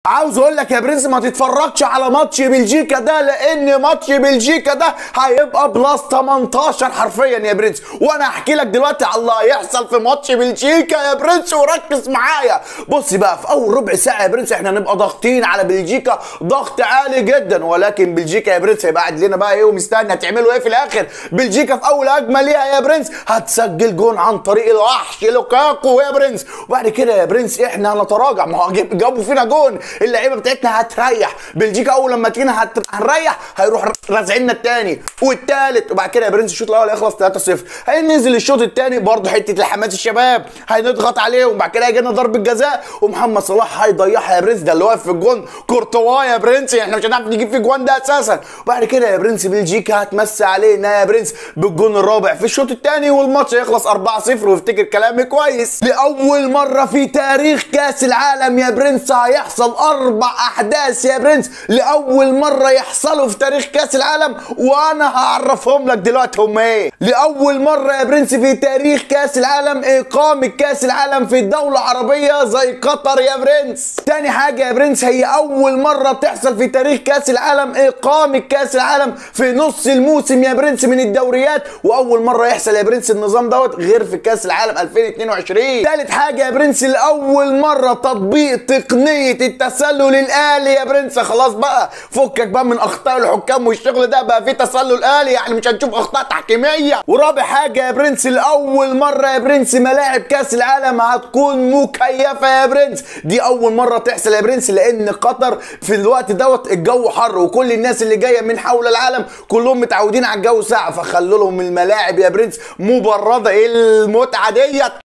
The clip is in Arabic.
عاوز اقول لك يا برنس ما تتفرجش على ماتش بلجيكا ده، لان ماتش بلجيكا ده هيبقى بلس 18 حرفيا يا برنس. وانا هحكي لك دلوقتي على اللي هيحصل في ماتش بلجيكا يا برنس، وركز معايا. بص بقى، في اول ربع ساعه يا برنس احنا هنبقى ضاغطين على بلجيكا ضغط عالي جدا، ولكن بلجيكا يا برنس هيبقى قاعد لنا بقى ايه ومستني هتعملوا ايه في الاخر. بلجيكا في اول هجمه ليها يا برنس هتسجل جون عن طريق الوحش لوكاكو يا برنس، وبعد كده يا برنس احنا هنتراجع. ما هو جابوا فينا جون، اللعيبه بتاعتنا هتريح. بلجيكا اول لما تجينا هنريح، هيروح رازعنا الثاني والثالث، وبعد كده يا برنس الشوط الاول هيخلص 3-0. هينزل الشوط الثاني برضه حته الحماس الشباب، هنضغط عليهم، وبعد كده هيجي لنا ضربه جزاء ومحمد صلاح هيضيعها يا برنس. ده اللي واقف في الجون كورتوا يا برنس، احنا مش هنعرف نجيب في جوان ده اساسا. وبعد كده يا برنس بلجيكا هتمسي علينا يا برنس بالجون الرابع في الشوط الثاني، والماتش هيخلص 4-0. وافتكر كلامي كويس، لاول مره في تاريخ كاس العالم يا برنس هيحصل 4 احداث يا برنس، لاول مره يحصلوا في تاريخ كاس العالم، وانا هعرفهم لك دلوقتي هم ايه. لاول مره يا برنس في تاريخ كاس العالم اقامه كاس العالم في دوله عربيه زي قطر يا برنس. تاني حاجه يا برنس، هي اول مره تحصل في تاريخ كاس العالم اقامه كاس العالم في نص الموسم يا برنس من الدوريات، واول مره يحصل يا برنس النظام دوت غير في كاس العالم 2022. تالت حاجه يا برنس، لاول مره تطبيق تقنيه التسلل الالي يا برنس. خلاص بقى فكك بقى من اخطاء الحكام والشغل ده، بقى في تسلل الي، يعني مش هنشوف اخطاء تحكيميه. ورابع حاجه يا برنس، لاول مره يا برنس ملاعب كاس العالم هتكون مكيفه يا برنس. دي اول مره تحصل يا برنس، لان قطر في الوقت دوت الجو حر، وكل الناس اللي جايه من حول العالم كلهم متعودين على الجو ساقع، فخلوا لهم الملاعب يا برنس مبرده. ايه المتعه ديت؟